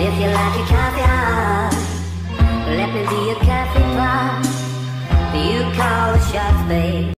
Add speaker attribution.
Speaker 1: If you like a coffee hot, let me be a coffee pot. You call the shots, babe.